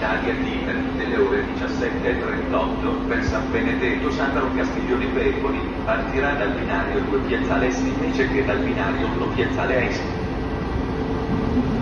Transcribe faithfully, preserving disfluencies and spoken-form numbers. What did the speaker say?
Italia Libre, delle ore diciassette e trentotto, per San Benedetto Sandro Castiglione Pepoli, partirà dal binario due Piazzale Est invece che dal binario uno Piazzale Est.